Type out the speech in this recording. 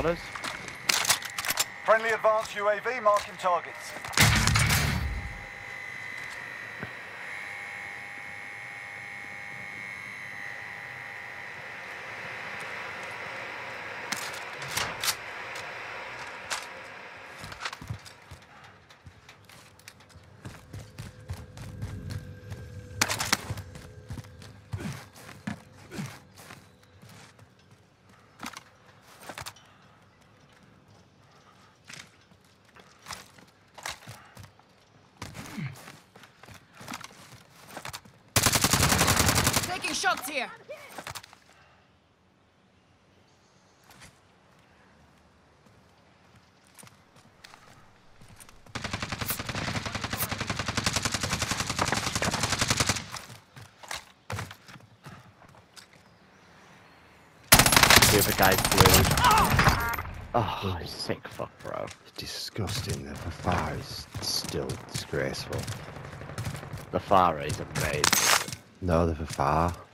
On us. Friendly advanced UAV marking targets. Taking shots here. The other guy's blue. Oh, sick fuck, bro. Disgusting. The far is still disgraceful. The fara is amazing. No, the far.